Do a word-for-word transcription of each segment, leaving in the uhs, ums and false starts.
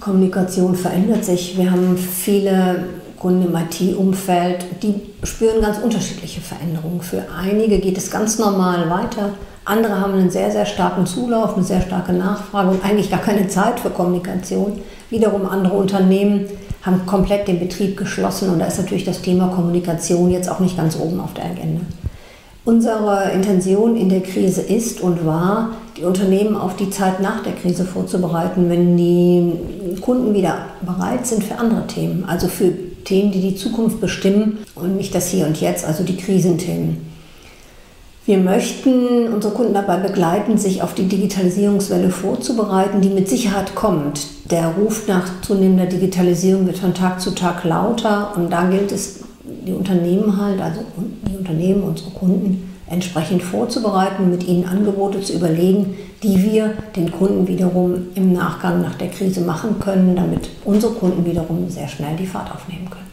Kommunikation verändert sich. Wir haben viele Kunden im I T-Umfeld, die spüren ganz unterschiedliche Veränderungen. Für einige geht es ganz normal weiter. Andere haben einen sehr, sehr starken Zulauf, eine sehr starke Nachfrage und eigentlich gar keine Zeit für Kommunikation. Wiederum andere Unternehmen haben komplett den Betrieb geschlossen und da ist natürlich das Thema Kommunikation jetzt auch nicht ganz oben auf der Agenda. Unsere Intention in der Krise ist und war, die Unternehmen auf die Zeit nach der Krise vorzubereiten, wenn die Kunden wieder bereit sind für andere Themen, also für Themen, die die Zukunft bestimmen und nicht das Hier und Jetzt, also die Krisenthemen. Wir möchten unsere Kunden dabei begleiten, sich auf die Digitalisierungswelle vorzubereiten, die mit Sicherheit kommt. Der Ruf nach zunehmender Digitalisierung wird von Tag zu Tag lauter und da gilt es, die Unternehmen halt, also die Unternehmen, unsere Kunden, entsprechend vorzubereiten, mit ihnen Angebote zu überlegen, die wir den Kunden wiederum im Nachgang nach der Krise machen können, damit unsere Kunden wiederum sehr schnell die Fahrt aufnehmen können.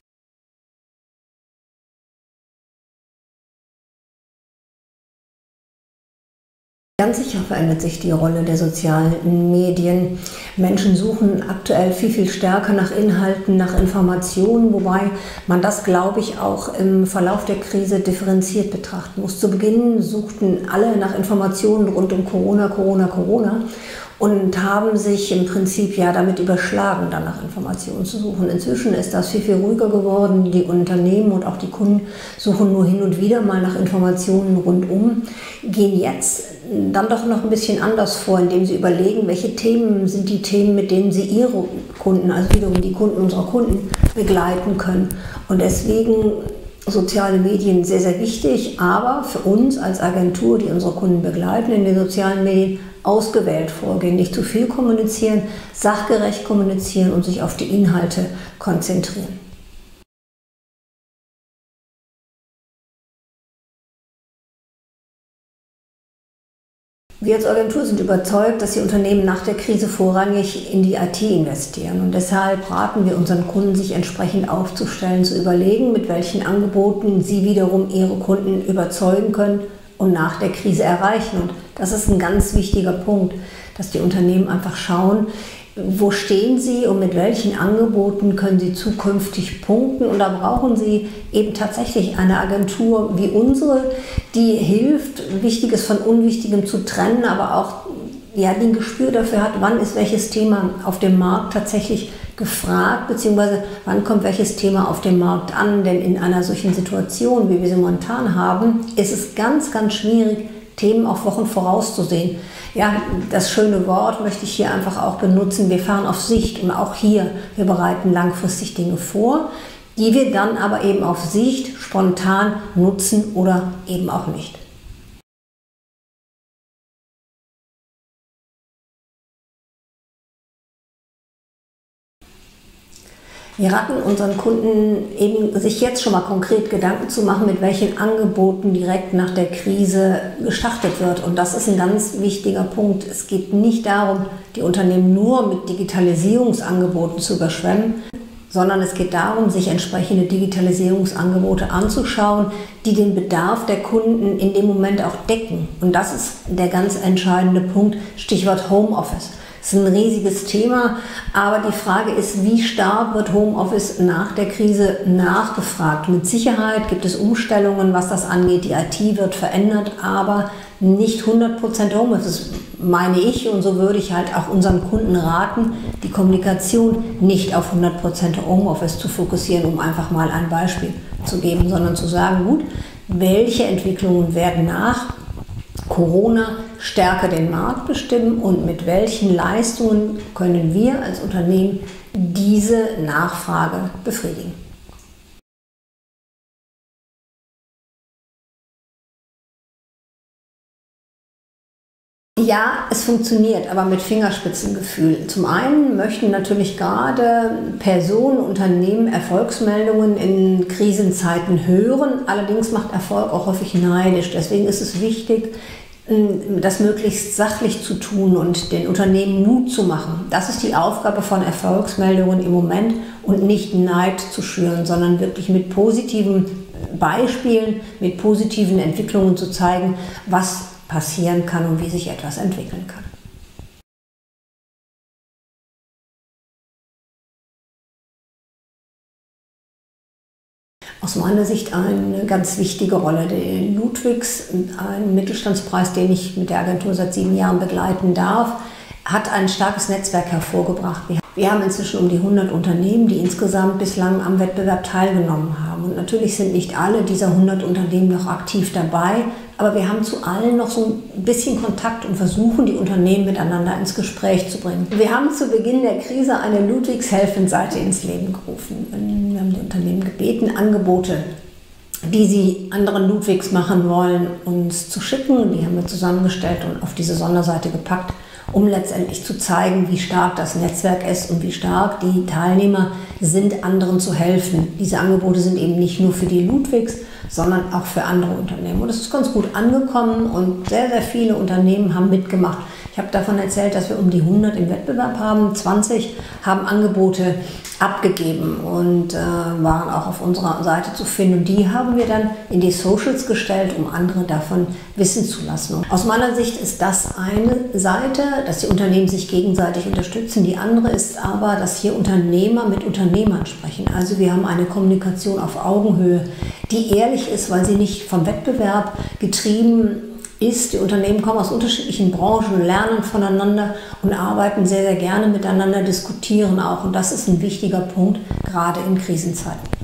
Ganz sicher verändert sich die Rolle der sozialen Medien. Menschen suchen aktuell viel, viel stärker nach Inhalten, nach Informationen, wobei man das, glaube ich, auch im Verlauf der Krise differenziert betrachten muss. Zu Beginn suchten alle nach Informationen rund um Corona, Corona, Corona und haben sich im Prinzip ja damit überschlagen, dann nach Informationen zu suchen. Inzwischen ist das viel, viel ruhiger geworden. Die Unternehmen und auch die Kunden suchen nur hin und wieder mal nach Informationen rundum, gehen jetzt dann doch noch ein bisschen anders vor, indem sie überlegen, welche Themen sind die Themen, mit denen sie ihre Kunden, also wiederum die Kunden unserer Kunden, begleiten können. Und deswegen soziale Medien sehr, sehr wichtig, aber für uns als Agentur, die unsere Kunden begleiten in den sozialen Medien, ausgewählt vorgehen, nicht zu viel kommunizieren, sachgerecht kommunizieren und sich auf die Inhalte konzentrieren. Wir als Agentur sind überzeugt, dass die Unternehmen nach der Krise vorrangig in die I T investieren. Und deshalb raten wir unseren Kunden, sich entsprechend aufzustellen, zu überlegen, mit welchen Angeboten sie wiederum ihre Kunden überzeugen können und nach der Krise erreichen. Und das ist ein ganz wichtiger Punkt, dass die Unternehmen einfach schauen, wo stehen sie und mit welchen Angeboten können sie zukünftig punkten. Und da brauchen sie eben tatsächlich eine Agentur wie unsere, die hilft, Wichtiges von Unwichtigem zu trennen, aber auch ja, ein Gespür dafür hat, wann ist welches Thema auf dem Markt tatsächlich gefragt, beziehungsweise wann kommt welches Thema auf dem Markt an. Denn in einer solchen Situation, wie wir sie momentan haben, ist es ganz, ganz schwierig, Themen auch Wochen vorauszusehen. Ja, das schöne Wort möchte ich hier einfach auch benutzen. Wir fahren auf Sicht und auch hier, wir bereiten langfristig Dinge vor, die wir dann aber eben auf Sicht spontan nutzen oder eben auch nicht. Wir raten unseren Kunden eben, sich jetzt schon mal konkret Gedanken zu machen, mit welchen Angeboten direkt nach der Krise gestartet wird. Und das ist ein ganz wichtiger Punkt. Es geht nicht darum, die Unternehmen nur mit Digitalisierungsangeboten zu überschwemmen, sondern es geht darum, sich entsprechende Digitalisierungsangebote anzuschauen, die den Bedarf der Kunden in dem Moment auch decken. Und das ist der ganz entscheidende Punkt, Stichwort Homeoffice. Das ist ein riesiges Thema, aber die Frage ist, wie stark wird Homeoffice nach der Krise nachgefragt? Mit Sicherheit gibt es Umstellungen, was das angeht. Die I T wird verändert, aber nicht hundert Prozent Homeoffice, meine ich. Und so würde ich halt auch unseren Kunden raten, die Kommunikation nicht auf hundert Prozent Homeoffice zu fokussieren, um einfach mal ein Beispiel zu geben, sondern zu sagen, gut, welche Entwicklungen werden nach Corona stärker den Markt bestimmen und mit welchen Leistungen können wir als Unternehmen diese Nachfrage befriedigen. Ja, es funktioniert, aber mit Fingerspitzengefühl. Zum einen möchten natürlich gerade Personen, Unternehmen Erfolgsmeldungen in Krisenzeiten hören. Allerdings macht Erfolg auch häufig neidisch. Deswegen ist es wichtig, das möglichst sachlich zu tun und den Unternehmen Mut zu machen. Das ist die Aufgabe von Erfolgsmeldungen im Moment und nicht Neid zu schüren, sondern wirklich mit positiven Beispielen, mit positiven Entwicklungen zu zeigen, was passieren kann und wie sich etwas entwickeln kann. Aus meiner Sicht eine ganz wichtige Rolle. Der Ludwigs, ein Mittelstandspreis, den ich mit der Agentur seit sieben Jahren begleiten darf, hat ein starkes Netzwerk hervorgebracht. Wir haben inzwischen um die hundert Unternehmen, die insgesamt bislang am Wettbewerb teilgenommen haben. Und natürlich sind nicht alle dieser hundert Unternehmen noch aktiv dabei, aber wir haben zu allen noch so ein bisschen Kontakt und versuchen, die Unternehmen miteinander ins Gespräch zu bringen. Wir haben zu Beginn der Krise eine Ludwigs-Helfen-Seite ins Leben gerufen. Wir haben die Unternehmen gebeten, Angebote, die sie anderen Ludwigs machen wollen, uns zu schicken. Die haben wir zusammengestellt und auf diese Sonderseite gepackt, um letztendlich zu zeigen, wie stark das Netzwerk ist und wie stark die Teilnehmer sind, anderen zu helfen. Diese Angebote sind eben nicht nur für die Ludwigs, sondern auch für andere Unternehmen. Und es ist ganz gut angekommen und sehr, sehr viele Unternehmen haben mitgemacht. Ich habe davon erzählt, dass wir um die hundert im Wettbewerb haben. zwanzig haben Angebote abgegeben und äh, waren auch auf unserer Seite zu finden. Und die haben wir dann in die Socials gestellt, um andere davon wissen zu lassen. Und aus meiner Sicht ist das eine Seite, dass die Unternehmen sich gegenseitig unterstützen. Die andere ist aber, dass hier Unternehmer mit Unternehmern sprechen. Also wir haben eine Kommunikation auf Augenhöhe, die ehrlich ist, weil sie nicht vom Wettbewerb getrieben ist. Die Unternehmen kommen aus unterschiedlichen Branchen, lernen voneinander und arbeiten sehr, sehr gerne miteinander, diskutieren auch. Und das ist ein wichtiger Punkt, gerade in Krisenzeiten.